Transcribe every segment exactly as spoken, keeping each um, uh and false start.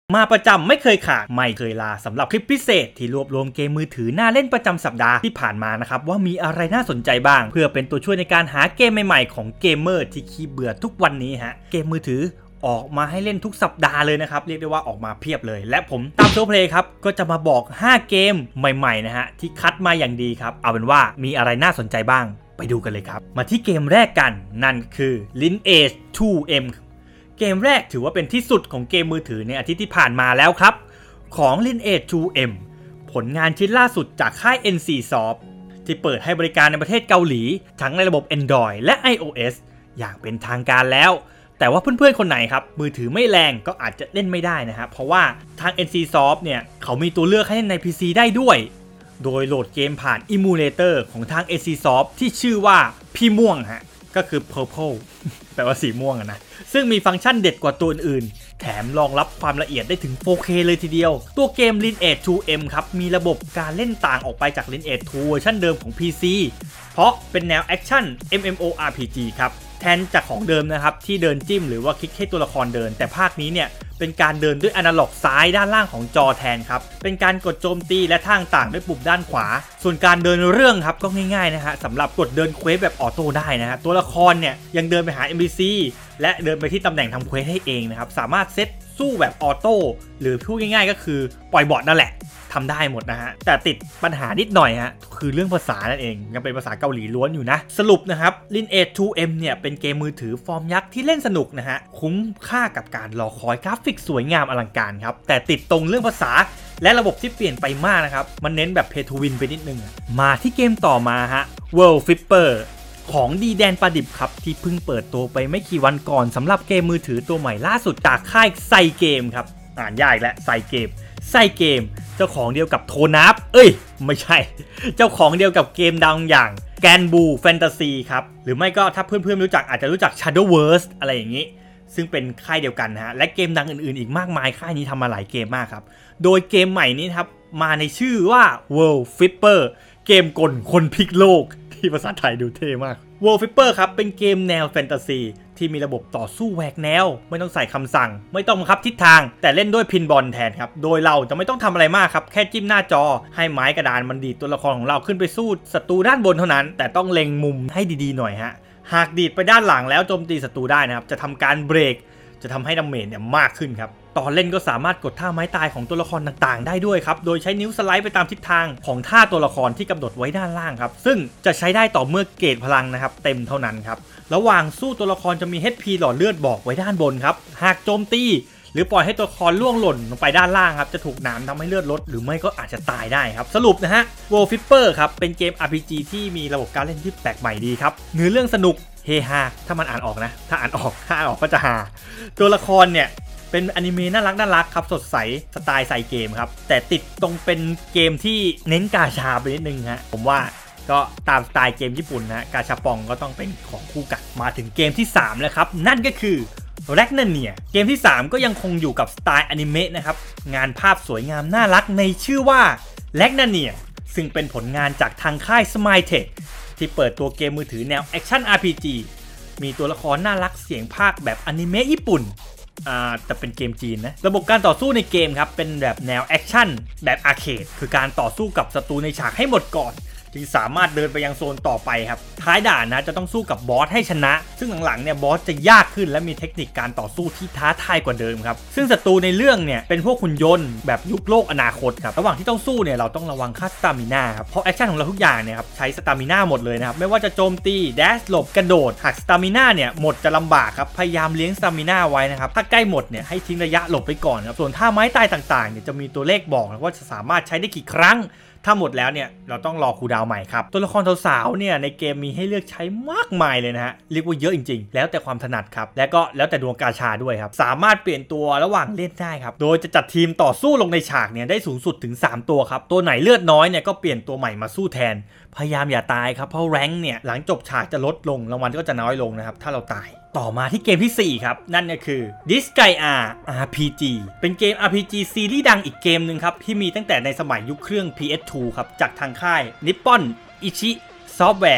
มาประจำไม่เคยขาดไม่เคยลาสำหรับคลิปพิเศษที่รวบรวมเกมมือถือน่าเล่นประจำสัปดาห์ที่ผ่านมานะครับว่ามีอะไรน่าสนใจบ้างเพื่อเป็นตัวช่วยในการหาเกมใหม่ๆของเกมเมอร์ที่ขี้เบื่อทุกวันนี้ฮะเกมมือถือออกมาให้เล่นทุกสัปดาห์เลยนะครับเรียกได้ว่าออกมาเพียบเลยและผมตามโชว์เพลย์ครับก็จะมาบอกห้าเกมใหม่ๆนะฮะที่คัดมาอย่างดีครับเอาเป็นว่ามีอะไรน่าสนใจบ้างไปดูกันเลยครับมาที่เกมแรกกันนั่นคือ Lineage ทู เอ็ม เกมแรกถือว่าเป็นที่สุดของเกมมือถือในอาทิตย์ที่ผ่านมาแล้วครับของ Lineage ทู เอ็ม ผลงานชิ้นล่าสุดจากค่าย เอ็น ซี Soft ที่เปิดให้บริการในประเทศเกาหลีทั้งในระบบ Android และ iOS อย่างเป็นทางการแล้วแต่ว่าเพื่อนๆคนไหนครับมือถือไม่แรงก็อาจจะเล่นไม่ได้นะครับเพราะว่าทาง เอ็น ซี Soft เนี่ยเขามีตัวเลือกให้เล่นใน พี ซี ได้ด้วยโดยโหลดเกมผ่าน Emulator ของทาง เอ็น ซี Soft ที่ชื่อว่าพี่ม่วงฮะก็คือ Purple แปลว่าสีม่วงนะซึ่งมีฟังก์ชันเด็ดกว่าตัวอื่นแถมรองรับความละเอียดได้ถึง โฟร์เค เลยทีเดียวตัวเกม Lineage ทู เอ็ม ครับมีระบบการเล่นต่างออกไปจาก Lineage ทูเวอร์ชันเดิมของ พี ซี เพราะเป็นแนวแอคชั่น เอ็ม เอ็ม โอ อาร์ พี จี ครับแทนจากของเดิมนะครับที่เดินจิ้มหรือว่าคลิกให้ตัวละครเดินแต่ภาคนี้เนี่ยเป็นการเดินด้วยอนาล็อกซ้ายด้านล่างของจอแทนครับเป็นการกดโจมตีและทางต่างด้วยปุ่มด้านขวาส่วนการเดินเรื่องครับก็ง่ายๆนะฮะสำหรับกดเดินเควสแบบออโต้ได้นะฮะตัวละครเนี่ยยังเดินไปหา เอ็น พี ซี และเดินไปที่ตำแหน่งทำเควสให้เองนะครับสามารถเซตสู้แบบออโต้หรือพูดง่ายๆก็คือปล่อยบอทนั่นแหละทำได้หมดนะฮะแต่ติดปัญหานิดหน่อยฮะคือเรื่องภาษานั่นเองยังเป็นภาษาเกาหลีล้วนอยู่นะสรุปนะครับ Lineage ทู เอ็ม เนี่ยเป็นเกมมือถือฟอร์มยักษ์ที่เล่นสนุกนะฮะคุ้มค่ากับการรอคอยกราฟิกสวยงามอลังการครับแต่ติดตรงเรื่องภาษาและระบบที่เปลี่ยนไปมากนะครับมันเน้นแบบ Pay to Win ไปนิดนึงมาที่เกมต่อมาฮะ World Flipper ของดีแดนประดิบครับที่เพิ่งเปิดตัวไปไม่กี่วันก่อนสำหรับเกมมือถือตัวใหม่ล่าสุดจากค่ายไซเกมครับอ่านยากแล้วไซเกมไซเกมเจ้าของเดียวกับโทนับเอ้ยไม่ใช่เจ้าของเดียวกับเกมดังอย่างแกนบูแฟนตาซีครับหรือไม่ก็ถ้าเพื่อนๆรู้จักอาจจะรู้จัก Shadowverse อะไรอย่างนี้ซึ่งเป็นค่ายเดียวกันนะฮะและเกมดังอื่นๆอีกมากมายค่ายนี้ทำมาหลายเกมมากครับโดยเกมใหม่นี้ครับมาในชื่อว่า World Flipper เกมกลคนพลิกโลกที่ภาษาไทยดูเท่มาก World Flipper ครับเป็นเกมแนวแฟนตาซีที่มีระบบต่อสู้แหวกแนวไม่ต้องใส่คำสั่งไม่ต้องบังคับทิศทางแต่เล่นด้วยพินบอลแทนครับโดยเราจะไม่ต้องทำอะไรมากครับแค่จิ้มหน้าจอให้ไม้กระดานมันดีดตัวละครของเราขึ้นไปสู้ศัตรูด้านบนเท่านั้นแต่ต้องเล็งมุมให้ดีๆหน่อยฮะหากดีดไปด้านหลังแล้วโจมตีศัตรูได้นะครับจะทำการเบรกจะทำให้ดาเมจเนี่ยมากขึ้นครับตอนเล่นก็สามารถกดท่าไม้ตายของตัวละครต่างๆได้ด้วยครับโดยใช้นิ้วสไลด์ไปตามทิศทางของท่าตัวละครที่กำหนดไว้ด้านล่างครับซึ่งจะใช้ได้ต่อเมื่อเกรดพลังนะครับเต็มเท่านั้นครับระหว่างสู้ตัวละครจะมี เอช พี หลอดเลือดบอกไว้ด้านบนครับหากโจมตีหรือปล่อยให้ตัวละครล่วงหล่นลงไปด้านล่างครับจะถูกหนามทำให้เลือดลดหรือไม่ก็อาจจะตายได้ครับสรุปนะฮะ World Flipper ครับเป็นเกม อาร์ พี จี ที่มีระบบการเล่นที่แปลกใหม่ดีครับเนื้อเรื่องสนุกเฮฮาถ้ามันอ่านออกนะถ้าอ่านออกถ้าอ่านออกก็จะฮาตัวละครเนี่ยเป็นอนิเมะน่ารักน่ารักครับสดใสสไตล์ใส่เกมครับแต่ติดตรงเป็นเกมที่เน้นกาชาไปนิดนึงฮะผมว่าก็ตามสไตล์เกมญี่ปุ่นนะกาชาปองก็ต้องเป็นของคู่กัดมาถึงเกมที่สามแล้วครับนั่นก็คือ Ragnaria เกมที่สามก็ยังคงอยู่กับสไตล์อนิเมะนะครับงานภาพสวยงามน่ารักในชื่อว่า Ragnaria ซึ่งเป็นผลงานจากทางค่าย Smiletech ที่เปิดตัวเกมมือถือแนวแอคชั่น อาร์ พี จี มีตัวละครน่ารักเสียงพากย์แบบอนิเมะญี่ปุ่นอ่าแต่เป็นเกมจีนนะระบบการต่อสู้ในเกมครับเป็นแบบแนวแอคชั่นแบบอาร์เคดคือการต่อสู้กับศัตรูในฉากให้หมดก่อนจึงสามารถเดินไปยังโซนต่อไปครับท้ายด่านนะจะต้องสู้กับบอสให้ชนะซึ่งหลังๆเนี่ยบอสจะยากขึ้นและมีเทคนิคการต่อสู้ที่ท้าทายกว่าเดิมครับซึ่งศัตรูในเรื่องเนี่ยเป็นพวกหุ่นยนต์แบบยุคโลกอนาคตครับระหว่างที่ต้องสู้เนี่ยเราต้องระวังค่าสตามิน่าครับเพราะแอคชั่นของเราทุกอย่างเนี่ยครับใช้สตามิน่าหมดเลยนะครับไม่ว่าจะโจมตีแดชหลบกระโดดหากสตามิน่าเนี่ยหมดจะลำบากครับพยายามเลี้ยงสตามิน่าไว้นะครับถ้าใกล้หมดเนี่ยให้ทิ้งระยะหลบไปก่อนครับส่วนท่าไม้ตายต่างๆเนี่ยจะมีตัวเลขบอกนะว่าจะสามารถใช้ได้กี่ครั้งถ้าหมดแล้วเนี่ยเราต้องรอคูลดาวน์ใหม่ครับตัวละครสาวๆเนี่ยในเกมมีให้เลือกใช้มากมายเลยนะฮะเรียกว่าเยอะจริงๆแล้วแต่ความถนัดครับและก็แล้วแต่ดวงกาชาด้วยครับสามารถเปลี่ยนตัวระหว่างเล่นได้ครับโดยจะจัดทีมต่อสู้ลงในฉากเนี่ยได้สูงสุดถึงสามตัวครับตัวไหนเลือดน้อยเนี่ยก็เปลี่ยนตัวใหม่มาสู้แทนพยายามอย่าตายครับเพราะแรงค์เนี่ยหลังจบฉากจะลดลงรางวัลก็จะน้อยลงนะครับถ้าเราตายต่อมาที่เกมที่สี่ครับนั่นก็คือ Disgaea อาร์ พี จี เป็นเกม อาร์ พี จี ซีรีส์ดังอีกเกมหนึ่งครับที่มีตั้งแต่ในสมัยยุคเครื่อง พี เอส ทู ครับจากทางค่าย Nippon Ichi Software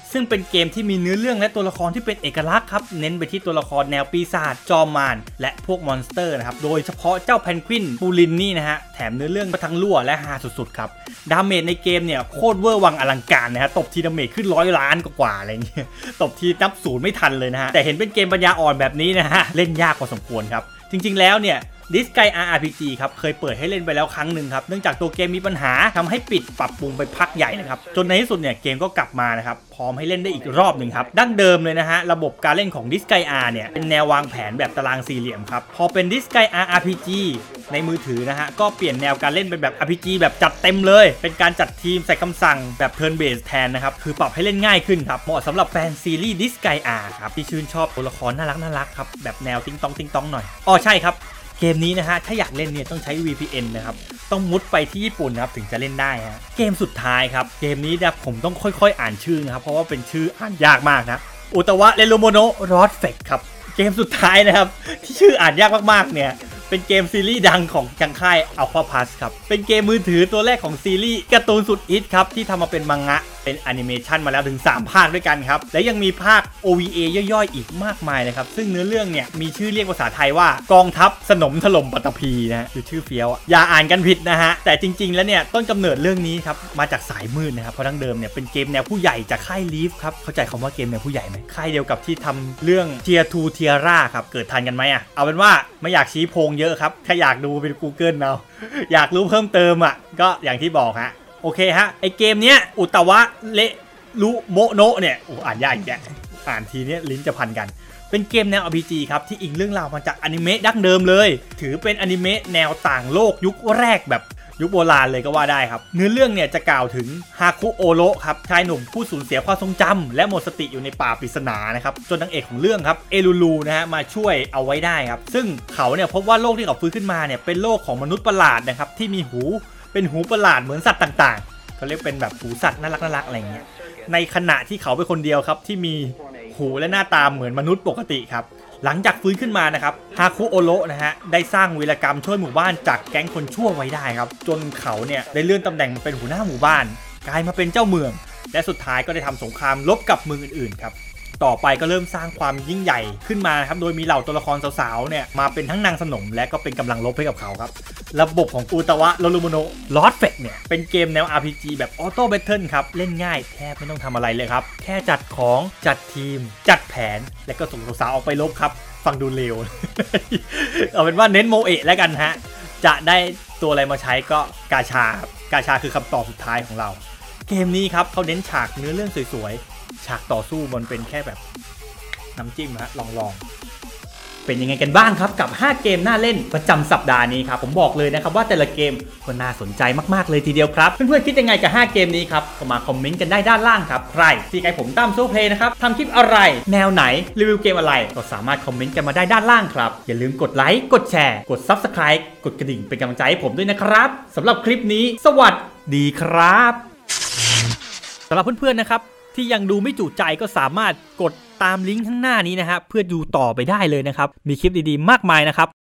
ซึ่งเป็นเกมที่มีเนื้อเรื่องและตัวละครที่เป็นเอกลักษณ์ครับเน้นไปที่ตัวละครแนวปีศาจจอมมารและพวกมอนสเตอร์นะครับโดยเฉพาะเจ้าเพนกวินปูลินนี่นะฮะแถมเนื้อเรื่องก็ทั้งรั่วและฮาสุดๆครับดาเมจในเกมเนี่ยโคตรเวอร์วังอลังการนะฮะตบทีดาเมจขึ้นร้อยล้านกว่าๆอะไรเงี้ยตบทีนับศูนย์ไม่ทันเลยนะฮะแต่เห็นเป็นเกมปัญญาอ่อนแบบนี้นะฮะเล่นยากพอสมควรครับจริงๆแล้วเนี่ยดิสไก อาร์ อาร์ พี จี ครับเคยเปิดให้เล่นไปแล้วครั้งหนึ่งครับเนื่องจากตัวเกมมีปัญหาทำให้ปิดปรับปรุงไปพักใหญ่นะครับจนในที่สุดเนี่ยเกมก็กลับมานะครับพร้อมให้เล่นได้อีกรอบหนึ่งครับดั้งเดิมเลยนะฮะระบบการเล่นของดิสไก R เนี่ยเป็นแนววางแผนแบบตารางสี่เหลี่ยมครับพอเป็นดิสไก อาร์ อาร์ พี จี ในมือถือนะฮะก็เปลี่ยนแนวการเล่นเป็นแบบ อาร์ พี จี แบบจัดเต็มเลยเป็นการจัดทีมใส่คำสั่งแบบ Turn Based แทนนะครับคือปรับให้เล่นง่ายขึ้นครับเหมาะสำหรับแฟนซีรีส์ดิสไก R ครับที่ชื่นชอบตัวละครน่ารักน่ารักครับแบบแนวติ๊งต้องติ๊งต้องหน่อยอ๋อใช่ครับเกมนี้นะฮะถ้าอยากเล่นเนี่ยต้องใช้ วี พี เอ็น นะครับต้องมุดไปที่ญี่ปุ่นนะครับถึงจะเล่นได้ฮะเกมสุดท้ายครับเกมนี้นะผมต้องค่อยๆอ่านชื่อนะครับเพราะว่าเป็นชื่ออ่านยากมากนะอุตวะเรโรโมโนะรอดเฟกครับเกมสุดท้ายนะครับที่ชื่ออ่านยากมากๆเนี่ยเป็นเกมซีรีส์ดังของจังค่ายอัลฟาพัสครับเป็นเกมมือถือตัวแรกของซีรีส์การ์ตูนสุดฮิตครับที่ทำมาเป็นมังงะเป็นแอนิเมชันมาแล้วถึงสามภาคด้วยกันครับและยังมีภาค โอ วี เอ ย่อยๆอีกมากมายเลยครับซึ่งเนื้อเรื่องเนี่ยมีชื่อเรียกภาษาไทยว่ากองทัพสนมถล่มปัตตภีนะฮะคือชื่อเฟี้ยวอย่าอ่านกันผิดนะฮะแต่จริงๆแล้วเนี่ยต้นกำเนิดเรื่องนี้ครับมาจากสายมืดนะครับเพราะดั้งเดิมเนี่ยเป็นเกมแนวผู้ใหญ่จากค่ายลีฟครับเข้าใจคำว่าเกมแนวผู้ใหญ่ไหมค่ายเดียวกับที่ทำเรื่องเทียร์ทูเทียร่าครับเกิดทันกันไหมอ่ะเอาเป็นว่าไม่อยากชี้โพงเยอะครับแค่อยากดูเป็น Google เอาอยากรู้เพิ่มเติมอ่ะก็อย่างที่บอกฮะโอเคฮะไอเกมเนี้ยอุตวะเละรุโมโนะเนี่ยโอ้อ่านยากอีกแกอ่านทีเนี้ยลิ้นจะพันกันเป็นเกมแนว อาร์ พี จี ครับที่อิงเรื่องราวมาจากอนิเมะดั้งเดิมเลยถือเป็นอนิเมะแนวต่างโลกยุคแรกแบบยุคโบราณเลยก็ว่าได้ครับเนื้อเรื่องเนี่ยจะกล่าวถึงฮาคุโอโระครับชายหนุ่มผู้สูญเสียความทรงจำและหมดสติอยู่ในป่าปริศนานะครับจนนางเอกของเรื่องครับเอลูลูนะฮะมาช่วยเอาไว้ได้ครับซึ่งเขาเนี่ยพบว่าโลกที่เขาฟื้นขึ้นมาเนี่ยเป็นโลกของมนุษย์ประหลาดนะครับที่มีหูเป็นหูประหลาดเหมือนสัตว์ต่างๆเขาเรียกเป็นแบบหูสัตว์น่ารักน่ารักอะไรเงี้ยในขณะที่เขาเป็นคนเดียวครับที่มีหูและหน้าตาเหมือนมนุษย์ปกติครับหลังจากฟื้นขึ้นมานะครับฮาคุโอโระนะฮะได้สร้างวีรกรรมช่วยหมู่บ้านจากแก๊งคนชั่วไว้ได้ครับจนเขาเนี่ยได้เลื่อนตำแหน่งมาเป็นหัวหน้าหมู่บ้านกลายมาเป็นเจ้าเมืองและสุดท้ายก็ได้ทำสงครามรบกับเมืองอื่นๆครับต่อไปก็เริ่มสร้างความยิ่งใหญ่ขึ้นมาครับโดยมีเหล่าตัวละครสาวๆเนี่ยมาเป็นทั้งนางสนมและก็เป็นกำลังรบให้กับเขาครับระบบของอุตวะโรรุโมโนะลอสเฟกเนี่ยเป็นเกมแนว อาร์ พี จี แบบออโต้แบทเทิลครับเล่นง่ายแทบไม่ต้องทำอะไรเลยครับแค่จัดของจัดทีมจัดแผนและก็ส่งสาวๆออกไปรบครับฟังดูเร็ว เอาเป็นว่าเน้นโมเอะแล้วกันฮะจะได้ตัวอะไรมาใช้ก็กาชาครับกาชาคือคำตอบสุดท้ายของเราเกมนี้ครับเขาเน้นฉากเนื้อเรื่องสวยๆฉากต่อสู้มันเป็นแค่แบบน้ำจิ้มฮะลองๆเป็นยังไงกันบ้างครับกับห้าเกมน่าเล่นประจำสัปดาห์นี้ครับผมบอกเลยนะครับว่าแต่ละเกมก็น่าสนใจมากๆเลยทีเดียวครับเพื่อนๆคิดยังไงกับห้าเกมนี้ครับก็มาคอมเมนต์กันได้ด้านล่างครับใครที่ใครผมตั้มโซเพลย์นะครับทำคลิปอะไรแนวไหนรีวิวเกมอะไรก็สามารถคอมเมนต์กันมาได้ด้านล่างครับอย่าลืมกดไลค์กดแชร์กด ซับสไครบ์ กดกระดิ่งเป็นกำลังใจให้ผมด้วยนะครับสำหรับคลิปนี้สวัสดีครับสำหรับเพื่อนๆนะครับที่ยังดูไม่จุใจก็สามารถกดตามลิงก์ข้างหน้านี้นะฮะเพื่อดูต่อไปได้เลยนะครับมีคลิปดีๆมากมายนะครับ